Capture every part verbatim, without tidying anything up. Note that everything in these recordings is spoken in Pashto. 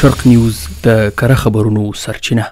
شرق نیوز د کره خبرونو سرچینه.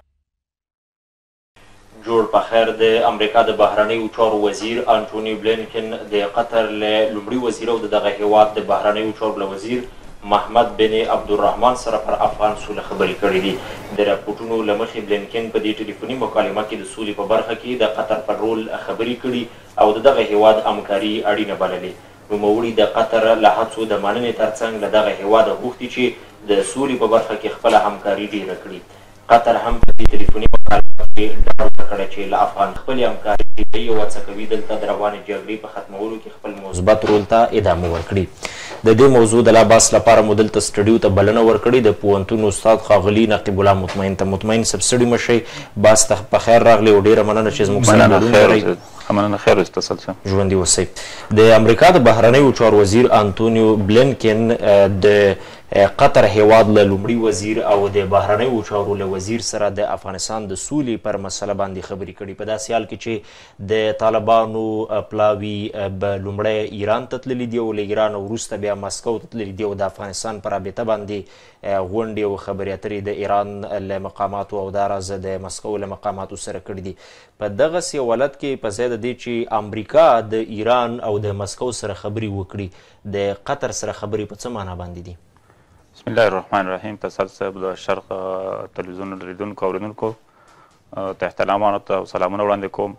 جوړ په خیر د امریکا د بهرنیو چارو وزیر انټوني بلینکن د قطر له لومړي وزیر او د دغه هیواد د بهرنیو چارو له وزیر محمد بن عبدالرحمن سره پر افغان سوله خبرې کړې دي. د راپورټونو له مخې بلینکن په دې ټلیفوني مکالمه کې د سولې په برخه کې د قطر پر رول خبرې کړي او د دغه هیواد همکاري اړینه بللې. نوموړي د قطر له هڅو د مننې ترڅنګ له دغه هیواده غوښتي چې د سولې په برخه کې خپله همکاري ډیره کړي. قطر هم په دې ټلیفوني مکالمه کې ډاډ ورکړی چې له افغان خپلې همکاري کوي او هڅه کوي دلته د روانې جګړې په ختمولو کې خپل مثبت رول ته ادامه ورکړي. د دې موضوع د لا بحث لپاره مو دلته سټډیو ته بلنه ورکړې د پوهنتون استاد ښاغلي نقیب الله مطمئن ته. مطمئن صاحب ستړي مه شئ، بحث ته په خیر راغلی او ډېره مننه چې زموږ سره ګډون لرئ. مننه، خیر اوسه تاسو ژوندي اوسئ. د امریکا د بهرنیو چارو وزیر انټونیو بلینکن د قطر هیواد له لومړي وزیر او د بهرنیو چارو له وزیر سره د افغانستان د سولې پر مسله باندې خبرې کړي په داسې حال کې چې د طالبانو پلاوي به لومړی ایران ته تللي دي او له ایران وروسته بیا مسکو ته تللي دي او د افغانستان په رابطه باندې غونډې او خبرې اترې د ایران له مقاماتو او داراز د مسکو له مقاماتو سره کړي دي. په دغسې حالت کې په ځای د دې چې امریکا د ایران او د مسکو سره خبرې وکړي د قطر سره خبرې په څه معنا باندې دي؟ بسم الله الرحمن الرحیم. تاسو صاحب د شرق تلویزیون لیدونکو او اوریدونکو ته احترامونه او سلامونه وړاندې کوم.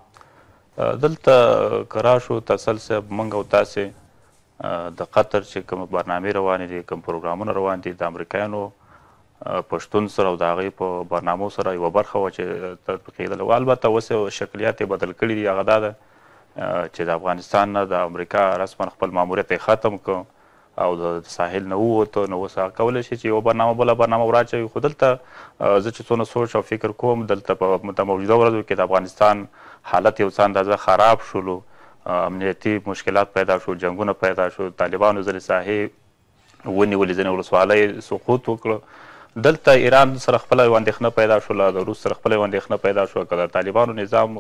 دلته که راشو تاسو صاحب موږ او تاسې د قطر چې کوم برنامې روانې دي، کوم پروګرامونه روان دي، د امریکایانو پښتون سره او د هغوی په برنامو سره یوه برخه وه چې تطبیقېدله. البته اوس یو شکلیات یې بدل کړي دي، هغه دا ده چې د افغانستان نه د امریکا رسما خپل ماموریت یې ختم کړ او د ساحل نه ووتو. نو اوس هغه کولی شي چې یوه برنامه بله برنامه وراچوي. خو دلته زه چې څونه سوچ او فکر کوم، دلته په د موجوده ورځو کې د افغانستان حالت یو څه اندازه خراب شولو، امنیتي مشکلات پیدا شو، جنګونه پیدا شو، طالبانو ځینې ساحې ونیولې، ځینې ولسوالۍ سقوط وکړه. دلته ایران سره خپله یوه اندېښنه پیدا شوله، د روس سره خپله یوه اندېښنه پیدا شوه. که د طالبانو نظام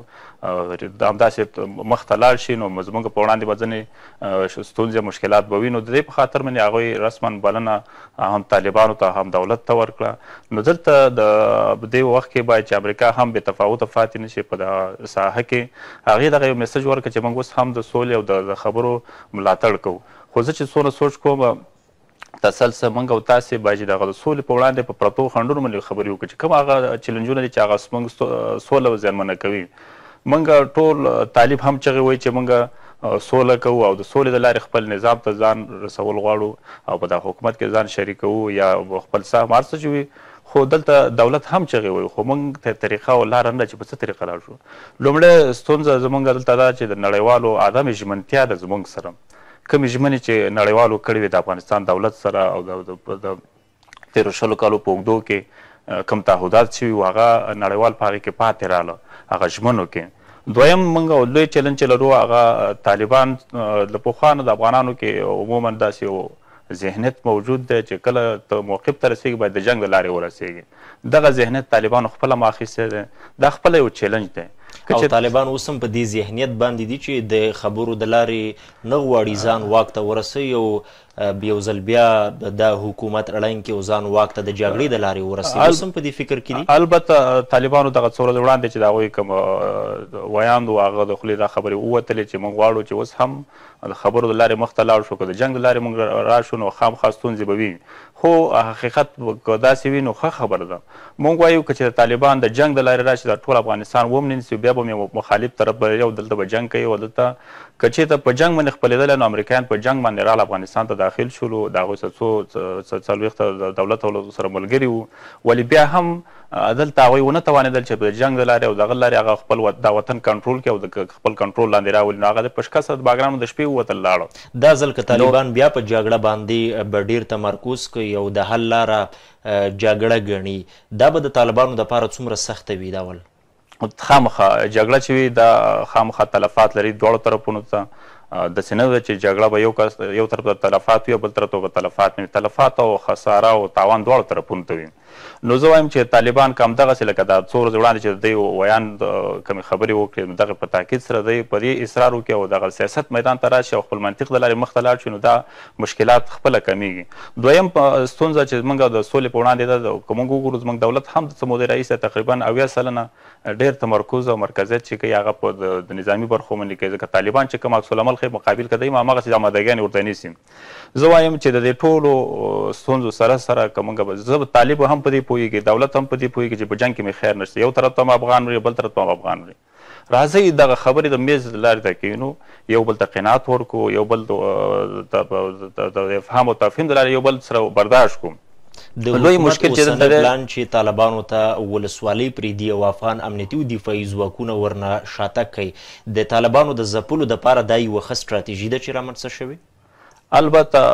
همداسې مخ ته لاړ شي نو زموږ په وړاندې به ځینې ستونزې مشکلات به وي. نو د دې په خاطر باندې هغوی رسما بلنه هم طالبانو ته هم دولت ته ورکړه. نو دلته د دې وخت کې باید چې امریکا هم بې تفاوته پاتې نه شي په دغه ساحه کې. هغې دغه یو میسج ورکړه چې موږ اوس هم د سولې او د خبرو ملاتړ کوو. خو زه چې څونه سوچ کوم تسلسل موږ او تاسې باید چې دغه د سولې په وړاندې په پرتو خنډونو باندې خبرې وکړو چې کوم هغه چیلنجونه دي چې هغه موږ سوله زیانمنه کوي. موږ ټول طالب هم چغې وایي چې موږ سوله کوو او د سولې د لارې خپل نظام ته ځان رسول غواړو او په دغه حکومت کې ځان شریکوو یا خپل سهم هر څه چې وي. خو دلته دولت هم چغې وایي، خو موږ ته طریقه او لاره نه ده چې په څه طریقه لاړ شو. لومړی ستونزه زموږ دلته دا چې د نړیوالو عدم ژمنتیا ده زموږ سره. کومې ژمنې چې نړیوالو کړې وې د افغانستان دولت سره او د تېرو شلو کالو په اوږدو کې کوم تعهدات شوي وو هغه نړیوال په هغې کې پاتې راله هغه ژمنو کې. دویم موږ لوی چلنج چې لرو هغه طالبان له پخوا نه د افغانانو کې عموما داسې یو ذهنیت موجود دی چې کله ته موقف ته رسېږي باید د جنګ له لارې ورسېږي. دغه ذهنیت طالبانو خپله هم اخیستی دی. دا خپله یو چلنج دی او طالبان اوس هم په دې ذهنیت باندې دي چې د خبرو د لارې نه غواړي ځان واک ته ورسوي او یو ځل بیا دا حکومت ړنګ کړي او ځان واک ته د جګړې د لارې ورسوي. اوس هم په دې فکر کې دي. البته طالبانو دغه څو ورځې وړاندې چې د هغوی کوم ویاند و هغه د خولې دا خبرې ووتلې چې موږ غواړو چې اوس هم د خبرو د لارې مخ ته لاړ شو. که د جنګ د لارې موږ راشو نو خامخا ستونزې به وي. خو حقیقت که داسې وي نو ښه خبره ده. موږ وایو که چې طالبان د جنګ د لارې راشي دا ټول افغانستان ومنځي بیا به مې مخالف طرف به یو دلته به جنګ کوي او دلته که چېرته په جنګ باندې خپلېدلی نو امریکایان په جنګ باندې راغله افغانستان ته داخل شولو. د هغوی سره څو څلوېښته دولت سره ملګري وو ولې بیا هم دلته هغوی ونه توانېدل چې په جنګ د لارې او دغه لارې هغه خپل دا وطن کنټرول کړي او د خپل کنټرول لاندې راولي. نو هغه د په شکست د باګرانو د شپې ووتل لاړه. دا ځل که طالبان بیا په جګړه باندې به ډېر تمرکز کوي او د حل لاره جګړه ګڼي، دا به د طالبانو دپاره څومره سخته وي؟ دا ول خامخا جګړه چې وي دا خامخا تلفات لري دواړو طرفونو ته. داسې نه ده چې جګړه به یو کس یو طرف ته تلفات وي او بل طرف ته به تلفات نه وي. تلفات او خساره او تاوان دواړو طرفونو ته وي. نو زه وایم چې طالبان که همدغسې لکه دا څو ورځې وړاندې چې د دوی ویان کومې خبرې وکړې نو دغه په تاکید سره دوی په دې اصرار وکړي او دغه سیاست میدان ته راشي او خپل منطق د لارې مخ ته لاړ شي نو دا مشکلات خپله کمیږي. دویم ستونزه چې زموږ د سولې په وړاندې ده که موږ وګورو زموږ دولت هم د څه مودې راهیسې تقریبا اویا سلنه ډېر تمرکز او مرکزیت چې کوي هغه په د نظامي برخو باندې کوي ځکه طالبان چې کوم عکس العمل ښیي مقابل که دی هم هماغسې آمادګیانې ورته نیسي. زه وایم چې د دې ټولو ستونزو سره سره که موږ زه طالب هم په دې پوهېږي دولت هم په دې پوهېږي چې په جنګ کې مې خیر نشته، یو طرف ته هم افغان مري بل طرف ته هم افغان مري. راځئ دغه خبرې د میز لارې ته کښېنو، یو بل ته قناعت ورکړو، یو بل د افهام او تفهیم د لارې یو بل سره برداشت کړو. د حکومت اوسنی پلان چې طالبانو ته ولسوالۍ پرېږدي او افغان امنیتي او دفاعي ځواکونه ورنه شاته کوي، د طالبانو د ځپلو دپاره دا یوه ښه ستراتیژي ده چې رامنځته شوې؟ البته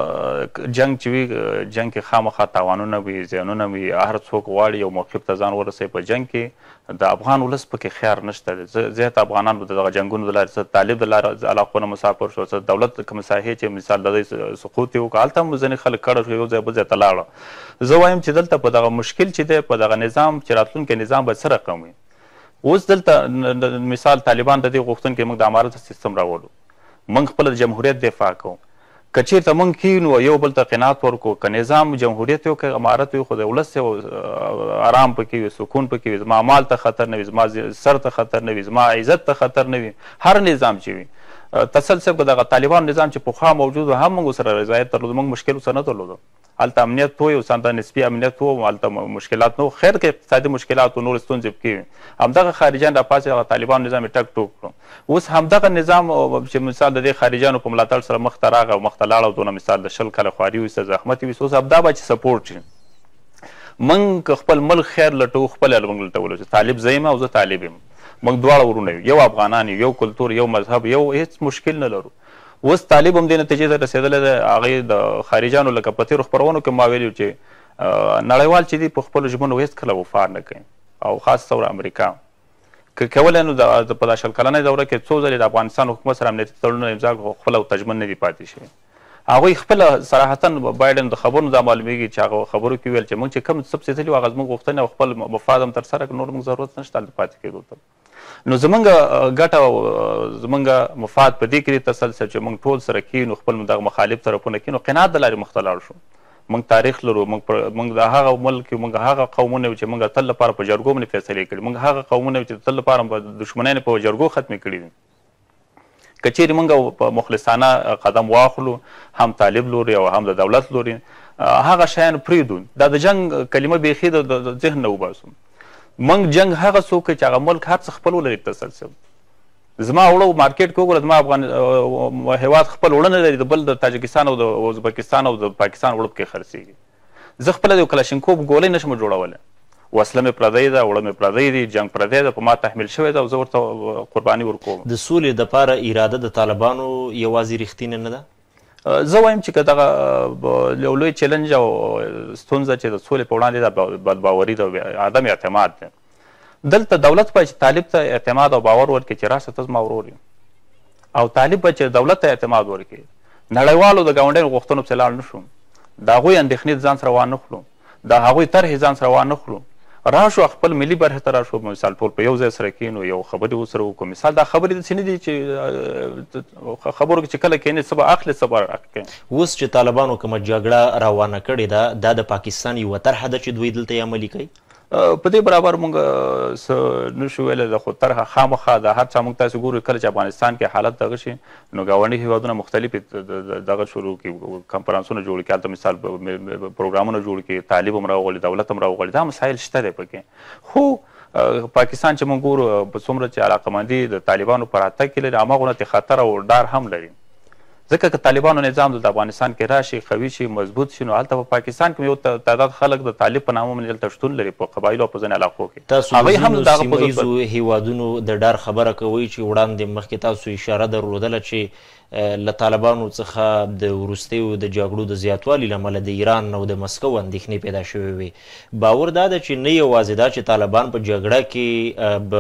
جنگ چې وي جنگ کې خامخا تاوانونه وي، زیانونه وي، هر څوک غواړي یو موقف ته ځان ورسوي. په جنگ کې د افغان ولس پکې خیار نشته دی. زیات افغانان به د دغه جنګونو د لارې څه طالب د لارې علاقو نه مسافر شو، څه دولت کومې ساحې چې مثال د دوی سقوط یې وکړه هلته هم ځینې خلک کډه شو، یو ځای بل ځای ته لاړه. زه وایم چې دلته په دغه مشکل چې دی په دغه نظام چې راتلونکی نظام به څه رقم وي. اوس دلته مثال طالبان د دې غوښتونکي موږ د امارت سیستم راولو، موږ خپله د جمهوریت دفاع کوو. که چېرته موږ کښېنو یو بل ته قناعت ورکړو، که نظام جمهوریت وي که امارت وي خو د ولس یو ارام پکې وي، سکون پکې وي، زما مال ته خطر نه وي، زما سر ته خطر نه وي، زما عزت ته خطر نه وي. هر نظام چې وي تسل صاحب که دغه طالبانو نظام چې پخوا موجود و هم موږ ورسره رضایت درلود، موږ مشکل ورسره نه درلودو. هلته امنیت و، یو څه نسبي امنیت و، هلته مشکلات نه و. خیر که اقتصادي مشکلات و نور ستونزې پکې وي، همدغه خارجیان راپاڅېد هغه طالبانو نظام یې ټک ټوک کړو. اوس همدغه نظام چې مثال د دې خارجیانو په ملاتړ سره مخ ته راغی او مخ ته لاړ او دونه مثال د شل کاله خواري وایسته زحمت یې وایسته، اوس همدا به چې سپورټ شي. موږ که خپل ملک خیر لټوو خپله موږ لټولو چې طالب زه یم او زه طالب یم، موږ دواړه ورونه یو، یو افغانان یو، یو کلتور، یو مذهب، یو هېڅ مشکل نه لرو. اوس طالب هم دې نتیجې ته رسېدلی دی. هغې د خارجیانو لکه په تېرو خپرونو کې ما ویلي چې نړیوال چې دي په خپلو ژمنو هېڅکله وفا نه کوي او خاص طور امریکا که کولی نو په دا شل کلنۍ دوره کې څو ځلې د افغانستان حکومت سره امنیتي تړونونه امضا کړل خو خپله ورته ژمن نه دي پاتې شوي. هغوی خپله صراحتا بایډن د خبرونو دا معلومیږي چې هغه خبرو کې ویل چې موږ چې کوم څه پسېدلي وو هغه زموږ غوښتنې او خپل مفاد هم ترسره کړو، نور موږ ضرورت نشته هلته پاتې کېدو ته. نو زمونږ ګټه او زمونږ مفاد په دې کې دی تسلسل چې موږ ټول سره کښېنو، خپل دغه مخالف طرفونه کښېنو، قناعت د لارې مخ ته لاړ شو. موږ تاریخ لرو، موږ د هغه ملک یو، موږ هغه قومونه یو چې موږ تل لپاره په جرګو باندې فیصلې کړي، موږ هغه قومونه یو چې تل لپاره په دښمنیانې په جرګو ختمې کړي دي. که چیرې موږ په مخلصانه قدم واخلو هم طالب لوري او هم د دولت لوري هغه شیان پرېږدو، دا د جنګ کلمه بیخي د ذهن نه وباسو. موږ جنګ هغه څوک کوي چې هغه ملک هر څه خپل ولري تسلسل. زما اوړه مارکیټ کې وګوره، زما افغان هېواد خپل اوړه نه لري، د بل د تاجکستان او د ازبکستان او د پاکستان اوړه پکې خرڅېږي. زه خپله د یو کلاشینکوف ګولۍ نشم جوړولی، وسله مې پردۍ ده، اوړه مې پردۍ دي، جنګ پردی ده، په ما تحمیل شوی ده او زه ورته قرباني ورکوم. د سولې دپاره اراده د طالبانو یوازې رښتینې نه ده؟ زه وایم چې که دغه یو لوی چیلنج او ستونزه چې د سولې په وړاندې ده بدباوري ده، عدم اعتماد دی. دلته دولت باید چې طالب ته اعتماد او باور ورکړي چې راشه ته زما ورور یم، او طالب باید چې دولت ته اعتماد ورکړي. نړیوالو د ګاونډیانو غوښتنو پسې لاړ نه شو، د هغوی اندېښنې ځان سره وانخلو، د هغوی طرحې ځان سره وانخلو، راشو خپل ملي برخې ته راشو، مثال ټول په یو ځای سره کښېنو، یو خبرې ورسره وکړو. مثال دا خبرې داسې نه دي چې خبرو کې چې کله کښېنې څه به اخلې څه به راکړې. اوس چې طالبانو کومه جګړه روانه کړې ده دا د پاکستان یوه طرحه ده چې دوی دلته یې عملي کوي؟ په دې برابر موږ څه نشو ویلی ده، خو طرحه خامخا د هر چا موږ تاسې ګورو کله چې افغانستان کې حالت دغه شي نو ګاونډي هېوادونه مختلفې دغه شروع کړي، کنفرانسونه جوړ کړي، هلته مثال پروګرامونه جوړ کړي، طالب هم راوغواړي، دولت هم راوغواړي، دا مسایل شته دی پکې. خو پاکستان چې موږ ګورو په څومره چې علاقمندي د طالبانو په راتګ کې لري هماغونه ترې خطر او ډار هم لري. ځکه که طالبانو نظام د افغانستان کې راشي، قوي شي، مضبوط شي، نو هلته په پاکستان کې یو تعداد خلک د طالب په نامه باندې هلته شتون لري په قبایلو او په ځینې علاقو کې. تاسو د ځینو سیمه ییزو هېوادونو د ډار خبره کوئ چې وړاندې مخکې تاسو اشاره درلودله چې له طالبانو څخه د وروستیو د جګړو د زیاتوالي له امله د ایران او د مسکو اندېښنې پیدا شوې وې. باور دا ده چې نه یوازې دا چې طالبان په جګړه کې به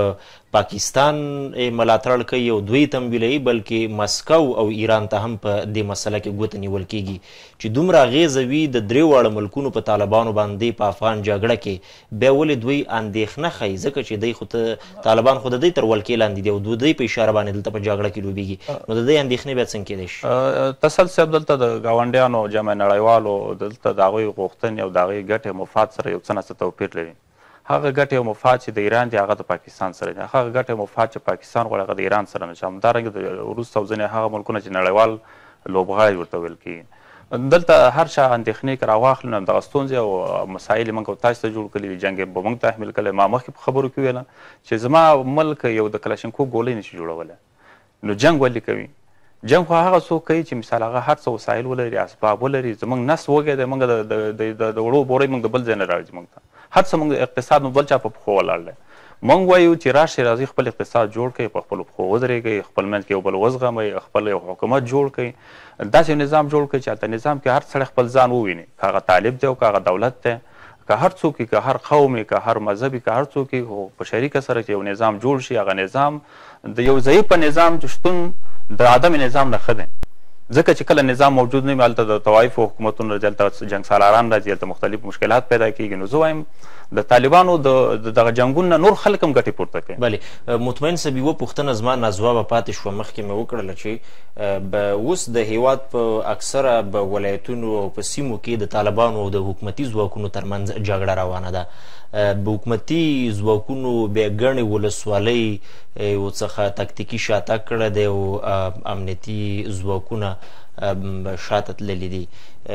پاکستان ملاتړ کوي او دوی تمویلوي بلکې مسکو او ایران ته هم په دې مسله کې ګوته نیول کیږي چې دومره اغیزه وي د درې واړه ملکونو په طالبانو باندې په افغان جګړه کې بیا ولې دوی اندېښنه ښیي ځکه چې دوی خو ته طالبان خو د دوی تر ولکې لاندې دي او دوی په اشاره باندې دلته په جګړه کې لوبېږي نو د دوی اندېښنې بیا څنګه کیدای شي؟ تسل صاحب دلته د ګاونډیانو جمع نړیوالو دلته د هغوی غوښتنې او د هغوی ګټې مفاد سره یو څه نه څه توپیر لري. هغه ګټې او مفاد چې د ایران دي هغه د پاکستان سره دي، هغه ګټې او مفاد چې پاکستان غواړي هغه د ایران سره نشي. همدارنګه د روس او ځینې هغه ملکونه چې نړیوال لوبغاړي ورته ویل کېږي دلته هر چا اندېښنې که راواخلي نو همدغه ستونزې او مسایل یې موږ او تاسو ته جوړ کړي دي. جنګ یې به موږ تحمیل کړی. ما مخکې په خبرو کې ویله چې زما ملک یو د کلاشینکوف ګولۍ نشي جوړولی نو جنګ ولې کوي؟ جنګ خو هغه څوک کوي چې مثال هغه هر څه وسایل ولري، اسباب ولري. زموږ نس وږی دی، موږ د وړو بورۍ موږ د بل ځای نه راځي، موږ ته هر څه موږ اقتصاد مو بل چا په پښو ولاړ دی. موږ وایو چې راشئ راځئ خپل اقتصاد جوړ کړئ، په خپلو پښو ودرېږئ، خپل منځ کې یو بل وزغمئ، خپل یو حکومت جوړ کړئ، داسې یو نظام جوړ کړئ چې هلته نظام کې هر سړی خپل ځان وویني، که هغه طالب دی او که هغه دولت دی، که هر څوک که هر قوم که هر مذهب که هر څوک خو په شریکه سره چې یو نظام جوړ شي. هغه نظام د یو ضعیفه نظام شتون د عدم نظام نه ښه دی ځکه چې کله نظام موجود نه وي هلته د طوایفو حکومتونه راځي، هلته جنګ سالاران راځي، هلته مختلف مشکلات پیدا کېږي. نو زه وایم د طالبانو د دغه جنګونو نه نور خلک هم ګټې پورته کوي. بلې مطمئن صاحب یوه پوښتنه زما ناځوابه پاتې شوه مخکې مې وکړله چې به اوس د هیواد په اکثره به ولایتونو او په سیمو کې د طالبانو او د حکومتي ځواکونو ترمنځ جګړه روانه ده. به حکومتي ځواکونو بیا ګڼې ولسوالۍ ورڅخه تکتیکي شاتګ کړی دی او امنیتي ځواکونه شاته تللي دي.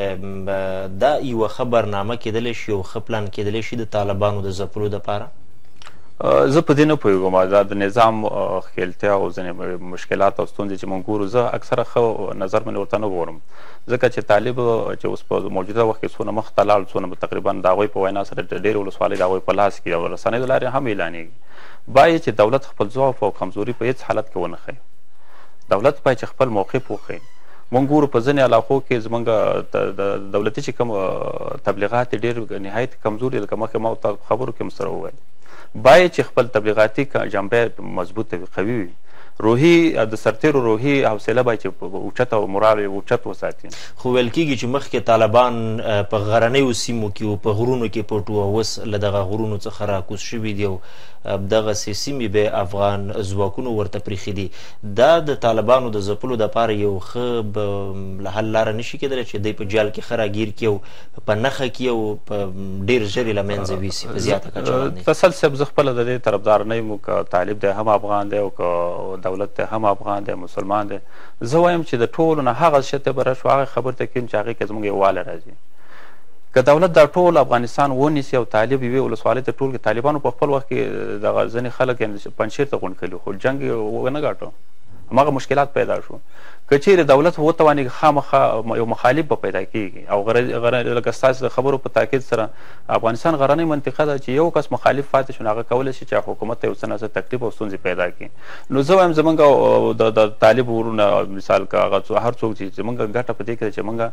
دا یوه ښه برنامه کیدلی شي یو ښه پلان کیدلی شي د طالبانو د ځپلو دپاره؟ زه په دې نه پوهېږم. دا د نظام ښکېلتیا او ځینې مشکلات او ستونزې چې موږ ګورو زه اکثره ښه نظر باندې ورته نه ګورم ځکه چې طالب چې اوس په موجوده وخت کې څونه مخ ته لاړ څونه تقریبا د هغوی په وینا سره ډېرې ولسوالۍ د هغوی په لاس کې او رسنیو د لارې هم اعلانېږي. باید چې دولت خپل ضعف او کمزوري په هېڅ حالت کې ونه ښیي. دولت باید چې خپل موقف وښیي. موږ ګورو په ځینې علاقو کې زموږ د دولتي چې کوم تبلیغات ډېر نهایت کمزوري لکه مخکې ما ورته خبرو کې هم سره وویل. باید چې خپل تبلیغاتي جنبه مضبوط وي، قوي وي، روحي د سرتیرو روحي حوصله باید چې اوچت او مورال یې اوچت وساتي. خو ویل کېږي چې مخکې طالبان په غرنیو سیمو کې او په غرونو کې پټ وو، اوس له دغه غرونو څخه راکوز شوي دي او دغسې سیمې به افغان ځواکونو ورته پریښي دي. دا د طالبانو د ځپلو دپاره یو ښه حل لاره نشي کېدلی چې دوی په جال کې ښه راګیر کړي او په نښه کړي او په ډېر ژر یې له منځه ویسي په زیاته کچه باندې؟ تسل صاحب زه خپله د دې طرفدار نه یم که طالب دی هم افغان دی او که دولت دی هم افغان دی مسلمان دی. زه وایم چې د ټولو نه هغه شی ته به راشو هغه خبرې ته کېږو چې هغې کې زموږ یووالی راځي. که دولت دا ټول افغانستان ونیسي او طالب یوې ولسوالۍ ته ټول کړي، طالبانو په خپل وخت کې دغه ځینې خلک پنجشیر ته غونډ کړي خو جنګ یې ونه ګاټه، هماغه مشکلات پیدا شو. که چیرې دولت وتواني خامخا یو مخالف به پیدا کېږي او لکه ستاسې د خبرو په تاکید سره افغانستان غرنۍ منطقه ده چې یو کس مخالف پاتې شو نو هغه کولی شي چې حکومت ته یو څه نه څه تکلیف او ستونزې پیدا کړي. نو زه وایم زموږ د طالب ورونه مثال که هغه هر څوک چې زموږ ګټه په دې کې ده چې موږ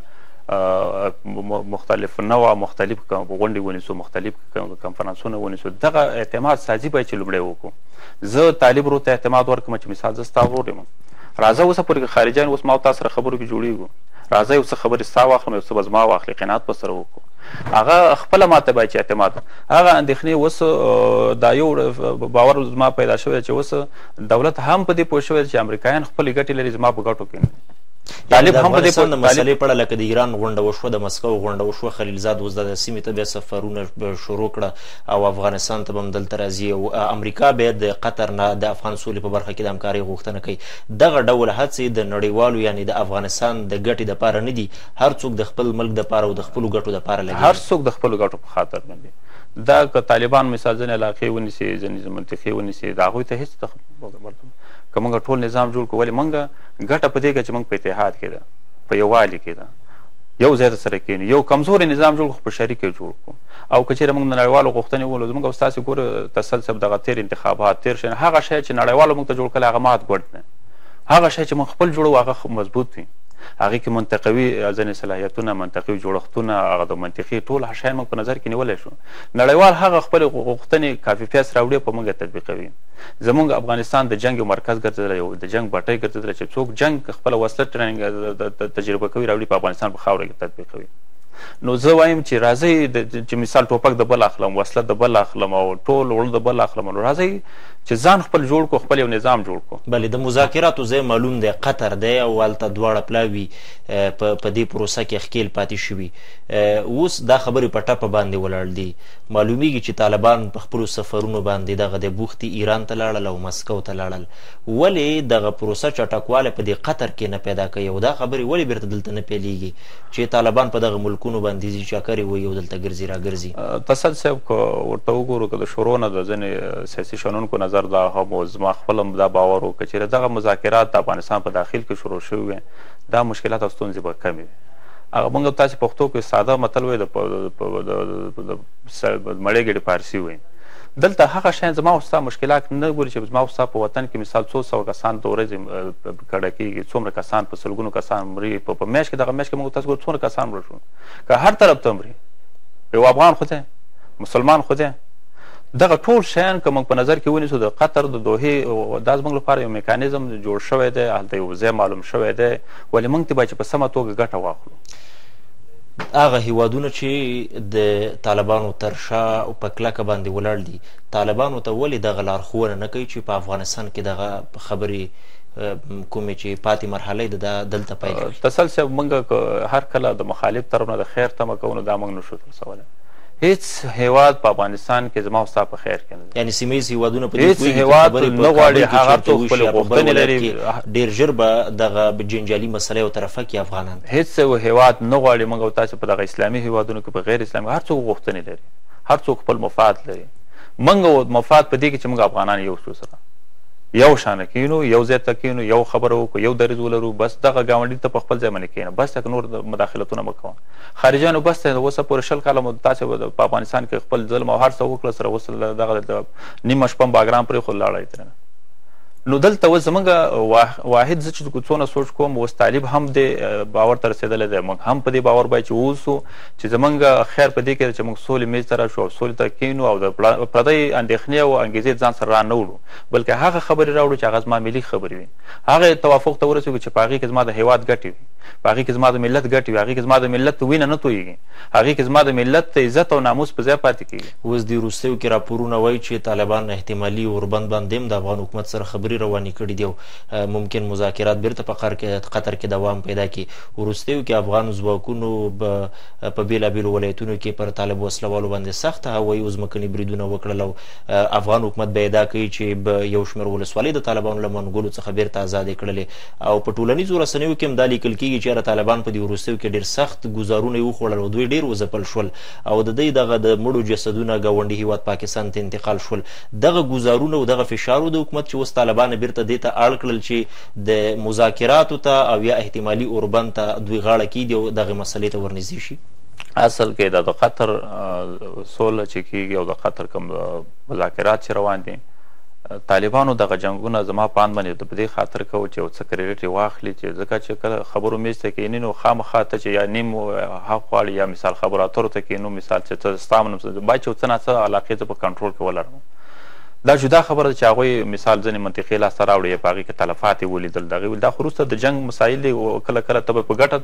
مختلف نوع مختلف غونډې ونیسو، مختلف کنفرانسونه ونیسو. دغه اعتماد سازي باید چې لومړی وکړو. زه طالب ورو ته اعتماد ورکړم چې مثال زه ستا ورور یم، راځه اوسه پورې خارجیان اوس ما او تا سره خبرو کې جوړېږو، راځه یو څه خبرې ستا واخلم یو څه به زما واخلې، قناعت به سره وکړو. هغه خپله ماته باید چې اعتماد هغه اندېښنې اوس دا یو باور زما پیدا شوی چې اوس دولت هم په دې پوه شوی چې امریکایان خپلې ګټې لري زما په ګټو کې نه. طالب هم د مسلې په اړه لکه د ایران غونډه وشوه، د مسکو غونډه وشوه، خلیلزاد اوس د سیمې ته بیا سفرونه شروع کړه او افغانستان ته به هم دلته راځي او امریکا بیا د قطر نه د افغان سولې په برخه کې د همکارۍ غوښتنه کوي. دغه ډول هڅې د نړیوالو یعنې د افغانستان د ګټې دپاره نه دي، هر څوک د خپل ملک دپاره او د خپلو ګټو دپاره لګي، هر څوک د خپلو ګټو په خاطر باندې. دا که طالبان مثال ځینې علاقې ونیسي ځینې منطقې ونیسي د هغوی ته هېڅ که موږ ټول نظام جوړ کړو ولې موږ ګټه په دې کې چې موږ په اتحاد کې ده، په یووالي کې ده، یو ځای ته سره کښېنو، یو کمزوری نظام جوړ کړو په شریک یې جوړ کړو. او که چېرې موږ د نړیوالو غوښتنې وولو زموږ او ستاسې ګوره تسل صاحب دغه تېر انتخابات تېر شي هغه شی چې نړیوالو موږ ته جوړ کړی هغه مات ګوډ دی، هغه شی چې موږ خپل جوړو هغه مضبوط وي. هغې کې منطقوي ځینې صلاحیتونه منطقي جوړښتونه هغه د منطقي ټول شیان موږ په نظر کې نیولی شو. نړیوال هغه خپلې غوښتنې کافي پیاس راوړي په موږ تطبیقوي. زموږ افغانستان د جنګ یو مرکز ګرځېدلی یو د جنګ بټۍ ګرځېدلی چې څوک جنګ خپله وسله ټرېننګ تجربه کوي راوړي په افغانستان په خاوره کې تطبیقوي. نو زه وایم چې راځئ چې مثال ټوپک د بل اخلم وسله د بل اخلم او ټول وړل د بل اخلم نو راځئ چې ځان خپل جوړ کړو خپل یو نظام جوړ کړو. بلې د مذاکراتو ځای معلوم دی قطر دی او هلته دواړه پلاوي په دې پروسه کې ښکیل پاتې شوي. اوس دا خبرې په ټپه باندې ولاړ دي. معلومیږي چې طالبان په خپلو سفرونو باندې دغه د بوختي ایران ته لاړل او مسکو ته لاړل. ولې دغه پروسه چټکوالی په دې قطر کې نه پیدا کوي او دا خبرې ولې بیرته دلته نه پیلیږي چې طالبان په دغه ملکونو باندې ځي چاکرې وایي او دلته ګرځي راګرځي؟ تسل صاحب که ورته وګورو که د شروع نه د ځینې سیاسي شنونکو نظر دا هم زما خپل هم دا باور وکړه چې دغه مذاکرات د افغانستان په داخل کې شروع شوي وي دا مشکلات او ستونزې به کمې وي. هغه موږ تاسې پښتو کې ساده متل وایي د مړې ګډې پارسي وایي. دلته هغه شیان زما او ستا مشکلات نه ګوري چې زما او ستا په وطن کې مثال څو سوه کسان د ورځې کډه کېږي څومره کسان په سلګونو کسان مري په میاشت کې دغه میاشت کې موږ تاسو ګورو څومره کسان مړه شو که هر طرف ته مري یو افغان خو دی مسلمان خو دی. دغه ټول شیان که موږ په نظر کې ونیسو د قطر د دوحې دا زموږ لپاره یو میکانیزم جوړ شوی دی هلته یو ځای معلوم شوی دی ولې موږ ته باید چې په سمه توګه ګټه واخلو. هغه هیوادونه چې د طالبانو تر شا او په کلکه باندې ولاړ دي طالبانو ته ولې دغه لارښوونه نه کوي چې په افغانستان کې دغه خبرې کومې چې پاتې مرحله ده دلته پیل کړي؟ تسل صاحب موږ هر کله د مخالف طرف نه د خیر تمه کوو نو دا موږ نشو ترسولی. هیڅ هیواد په افغانستان کې زما او ستا په خیر کې نه دی. یعنې سیمه ییز هیوادونه په دې هیڅ هیواد نه غواړي هغه څوک خپلې غوښتنې لري ډېر ژر به دغه جنجالي مسله یو طرفه کړي افغانان. هیڅ هیواد نه غواړي موږ او تاسې په دغه اسلامي هیوادونو کې په غیر اسلامي هر څوک غوښتنې لري هر څوک خپل مفاد لري. موږ مفاد په دې کې چې موږ افغانان یو شو سره یو شانه کینو یو ځای ته کینو یو خبره وکړو یو دریځ ولرو بس دغه ګاونډي ته په خپل ځای باندې کښېنه بس یک نور مداخلتونه مه کوه. خارجیانو بس ته اوسه پورې شل کاله مو تاسې په افغانستان کې خپل ظلم او هر څه وکړه سره اوس دغه نیمه شپه باګرام پرېښود لاړی ترېنه. نو دلته اوس زموږ واحد زه چې څونه سوچ کوم اوس طالب هم دې باور ته رسېدلی دی موږ هم په دې باور باید چې واوسو چې زموږ خیر په دې کې چې موږ سولې میز ته راشو او سولې ته کښېنو او د پردۍ اندېښنې او انګېزې ځان سره را نه وړو بلکې هغه خبرې راوړو چې هغه زما ملي خبرې وي هغه توافق ته ورسېږو چې په هغې کې زما د هېواد ګټې وي په هغې کې زما د ملت ګټې وي هغې کې زما د ملت وینه نه تویېږي هغې کې زما د ملت عزت او ناموس په ځای پاتې کېږي. اوس د وروستیو کې راپورونه وایي چې طالبان احتمالي اوربند باندې هم د افغان حکومت سره خبرې روانې کړي دي ممکن مذاکرات بیرته په قطر کې دوام پیدا کړي. وروستیو کې افغان ځواکونو په بېلابېلو ولایتونو کې پر طالب وسلوالو باندې سخت هوایي او ځمکني بریدونه وکړل او افغان حکومت به ادعا کوي چې یو شمېر ولسوالۍ د طالبانو له منګولو څخه بیرته ازادې کړلې او په ټولنیزو رسنیو کې هم دا لیکل کېږي چې یاره طالبان په دې وروستیو کې ډېر سخت ګزارونه یې وخوړل او دوی ډېر وځپل شول او د دوی دغه د مړو جسدونه ګاونډي هېواد پاکستان ته انتقال شول. دغه ګزارونه او دغه فشارو د حکومت چې اوس طالبان بیرته دې ته اړ کړل چې د مذاکراتو ته او یا احتمالي اوربند ته دوی غاړه کېږدي او دغې مسلې ته ورنږدې شي. اصل کې دا د قطر سوله چې کېږي او د قطر کوم مذاکرات چې روان دي طالبانو دغه جنګونه زما په اند باندې په دې خاطر کوو چې یو څه کریډټ یې واخلي چې ځکه چې کله خبرو میز ته کښېني نو خامخا ته چې یا نیم حق غواړي یا مثال خبرو اترو ته کښېنو مثال چې ته ستا باید چې څه ناڅه علاقې ته په کنټرول کې ولرم. دا جدا خبره ده چې هغوی مثال ځینې منطقې لاسته راوړي یا په هغې کې تلفات یې ولیدل دغې ویل دا خو وروسته د جنګ مسایل دي کله کله ته به په ګټه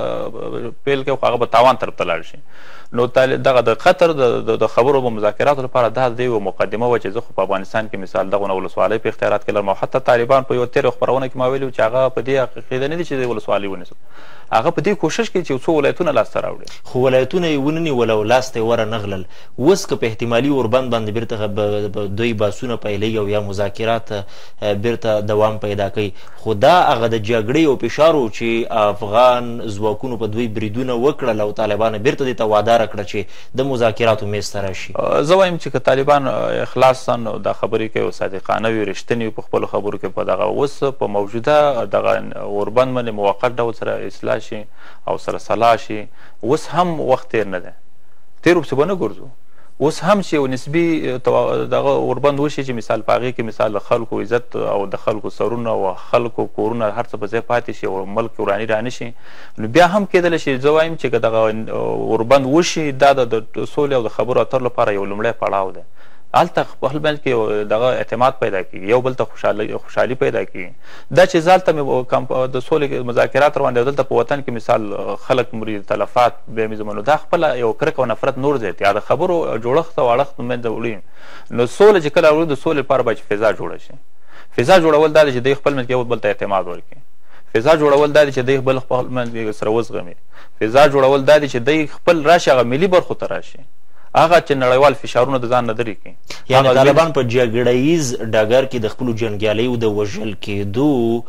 پیل کوې خو هغه به تاوان طرف ته لاړ شي. نو دغه د قطر د خبرو په مذاکراتو لپاره دا د یوه مقدمه وه چې زه خو په افغانستان کې مثال دغونه ولسوالۍ په اختیارات کې لرم او حتی طالبان په یوه تېره خپرونه کې ما ویلي چې هغه په دې عقیده نه دي چې ولسوالۍ ونیسو هغه په دې کوشش کوي چې یو څو ولایتونه لاسته راوړي خو ولایتونه یې ونیول او لاسته یې ورنغلل. اوس که په احتمالي اوربند باندې بیرته دوی باسونه پیلوي او یا مذاکرات بیرته دوام پیدا کوي خو دا هغه د جګړې او فشارو چې افغان ځواکونو په دوی بریدونه وکړل او طالبان بیرته دې ته واداره کړه چې د مذاکراتو میز ته راشي. زه وایم چې که طالبان اخلاصا دا خبرې کوي او صادقانه وي رښتینې په خپلو خبرو کې په دغه اوس په موجوده دغه اوربند باندې موقت ډول سره اصلاح شي او سره صلاح شي اوس هم وخت تېر نه دی تېر پسې به نه ګرځو اوس هم چې یو نسبي دغه اوربند وشي چې مثال په هغې کې مثال د خلکو عزت او د خلکو سرونه او خلکو کورونه هر څه په ځای پاتې شي او ملک وراني رانه شي، نو بیا هم کېدلی شي زه وایم چې که دغه اوربند وشي دا د سولې او د خبرو اترو لپاره یو لومړی پړاو دی. هلته په خپل منځ کې دغه اعتماد پیدا کېږي، یو بل ته خوشحالي خوشحالي پیدا کېږي. دا چې هلته مې د سولې مذاکرات روان دي او دلته په وطن کې مثال خلک مري تلفات بیا مې زمونو دا خپله یو کرکه او نفرت نور زیاتي یا د خبرو جوړښت او اړخت منځه وړي. نو سوله چې کله راوړو د سولې لپاره باید فضا جوړه شي. فضا جوړول دا دی چې دوی خپل منځ کې یو بل ته اعتماد ورکړي. فضا جوړول دا دی چې دوی بل خپل منځ سره وزغمي. فضا جوړول دا دی چې دوی خپل راشي هغه ملي برخو ته راشي، هغه چې نړیوال فشارونه د ځان نه لرې کړي. یعنې طالبان په جګړه ییز ډګر کې د خپلو جنګیالیو د وژل کېدو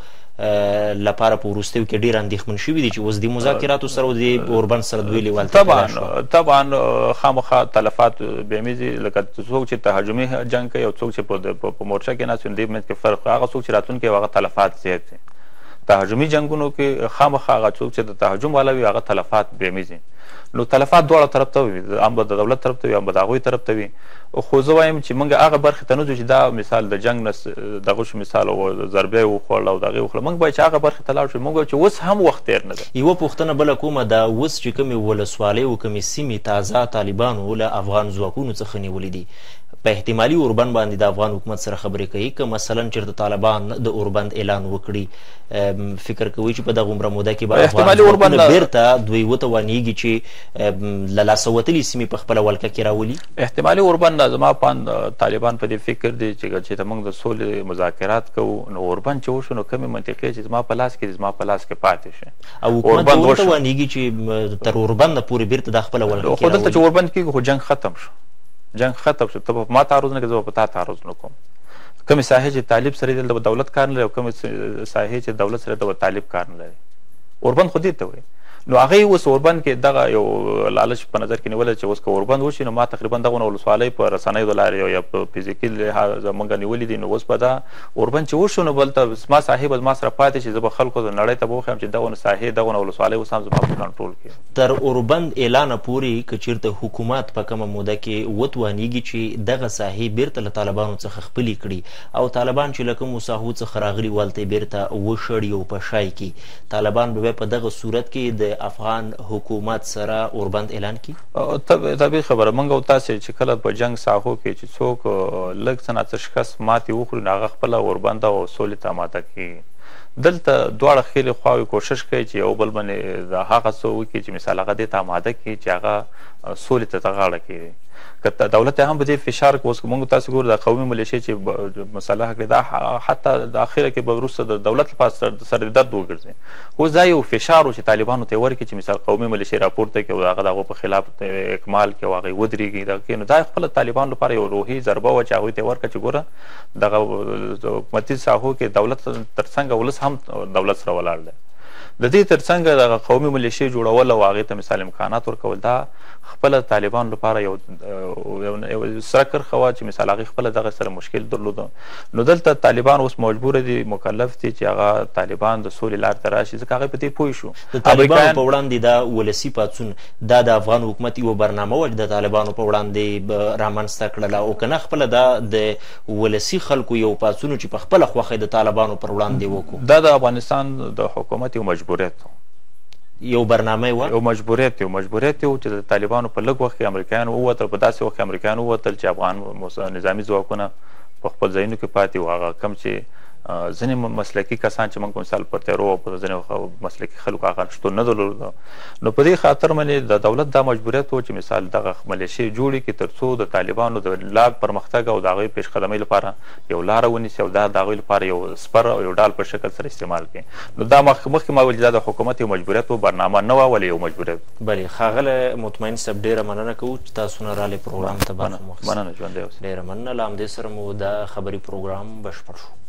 لپاره په وروستیو کې ډېر اندېښمن شوي دي چې اوس د مذاکراتو سره او د اوربند سره دوی لیوالتیا پیدا شوه. طبعا خامخا تلفات بېمیزي، لکه څوک چې تهاجمي جنګ کوي او څوک چې په مورچه کې ناست وي، دې منځ کې فرق. هغه څوک چې راتلونکی هغه تلفات زیات دي. تهاجمي جنګونو کې خامخا هغه څوک چې د تهاجم والا وي هغه تلفات بېمیزي. نو تلفات دواړه طرف ته وي، هم به د دولت طرف ته وي هم به د هغوی طرف ته وي. خو زه وایم چې موږ هغه برخې ته نه ځو چې دا مثال د جنګ نه دغه شو مثال ضربه یې وخوړل او دغې وخوړل. موږ باید چې هغه برخې ته لاړ شو. موږ چې اوس هم وخت تېر نه دی. یوه پوښتنه بله کومه دا اوس چې کومې ولسوالۍ او کومې سیمې تازه طالبانو له افغان ځواکونو څخه نیولې دي، په احتمالي اوربند باندې د افغان حکومت سره خبرې کوي که مثلا چېرته طالبان د اوربند اعلان وکړي، فکر کوي چې په دغه عمره موده کې به افغان ځواکونه بیرته دوی وتوانیږي چې له لاسه وتلې سیمې په خپله ولکه کې راولي؟ احتمالي اوربند زما پاند طالبان په دې فکر دی چې چې موږ د سولې مذاکرات کوو نو اوربند چې وشو نو کمې منطقې چې زما په لاس کې زما په لاس کې پاتې شي او حکومت به وتوانیږي چې تر اوربند پورې بیرته دا خپله ولکه کې راولي. خو دلته چې اوربند کېږي خو جنګ ختم شو، جنګ ختم شو. ته په ما تعرض نه کوې، زه به په تا تعرض نه کوم. کومې ساحې چې طالب سره دلته به دولت کار نه لري او کومې ساحې چې دولت سره دلته به طالب کار نه لري. اوربند خو دې ته وایي. نو هغې اوس اوربند کې دغه یو لالچ په نظر کې نیولی چې اوس که اوربند وشي نو ما تقریبا دغونه ولسوالۍ په رسنیو د لارې یا په فزیکي لحاظ موږ نیولي دي. نو اوس به دا اوربند چې وشو نو بلته زما ساحې به زما سره پاتې شي. زه به خلکو د نړۍ ته به وښیم چې دغونه ساحې دغونه ولسوالۍ اوس هم زما په کنټرول کې. تر اوربند اعلانه پورې که چېرته حکومت په کومه موده کې وتوانیږي چې دغه ساحې بیرته له طالبانو څخه خپلې کړي او طالبان چې له کومو ساحو څخه راغلي والته یې بیرته وشړي او په شای کړي، طالبان به په دغه صورت کې د افغان حکومت سره اوربند اعلان کی؟ طبیعي خبره. موږ او تاسې چې کله په جنګ ساحو کې چې څوک لږ څه ناڅه شکست ماتې وخوري نو هغه خپله اوربند او سولې ته اماده کېږي. دلته دواړه خیلې خواوې کوشش کوي چې یو بل باندې د هغه څه وکړي چې مثال هغه دې ته اماده کړي چې هغه سولې ته غاړه کېږي. که دولت هم په دې فشار کې اوس موږ تاسې ګورو د قومي ملیشې چې مسله کړې دا حتی د اخره کې به وروسته د دولت لپاره سر درد وګرځي. اوس دا یو فشار و چې طالبانو ته یې ورکړي چې مثال قومي ملیشې راپورته کړي او هغه د هغو په خلاف اکمال کړي او هغې ودرېږي دغه کښې. نو دا خپله طالبانو لپاره یو روحي ضربه وه چې هغوی ته یې ورکړه چې ګوره دغه حکومتي ساحو کې دولت تر څنګ ولس هم دولت سره ولاړ دی. د دې تر څنګ دغه قومي ملیشې جوړول او هغې ته مثال امکانات ورکول دا خپله طالبانو لپاره یو سره کرښه وه چې مثال هغې خپله دغه سره مشکل درلوده. نو دلته طالبان اوس مجبوره دي مکلف دي چې هغه طالبان د سولې لارې ته راشي ځکه هغې په دې پوه شو. د طالبانو په وړاندې دا ولسي پاڅون دا د افغان حکومت یوه برنامه وه چې د طالبانو په وړاندې رامنځته کړله او که نه خپله دا د ولسي خلکو یو پاڅون چې په خپله خوښه د طالبانو پر وړاندې وکړو. دا د افغانستان د حکومت یو مجبوریت و، یو برنامه وه، یو مجبوریت یو مجبوریت و چې د طالبانو په لږ وخت کې امریکایان ووتل، په داسې وخت کې امریکایان ووتل چې افغان نظامي ځواکونه په خپل ځایونو کې پاتې وو. هغه کم چې ځینې مسلکي کسان چې موږ مثال پر تیرو او په ځینې مسلکي خلکو هغه شتون نه درلوده. نو په دې خاطر باندې د دولت دا مجبوریت و چې مثال دغه ملیشې جوړې کړي تر څو د طالبانو د لا پرمختګ او د هغوی پیشقدمۍ لپاره یو لاره ونیسي او دا د هغوی لپاره یو سپر او یو ډال په شکل سره استعمال کړي. نو دا مخکې ما ویل دا د حکومت یو مجبوریت و، برنامه نه وه ولې یو مجبوریت. بلې ښاغلی مطمئن صاحب ډېره مننه کوو چې تاسو نه رالې پروګرام ته برخه واخیسته. مننه ژوندی اوسئ. ډېره مننه. له همدې سره مو دا خبري پروګرام بشپړ شو.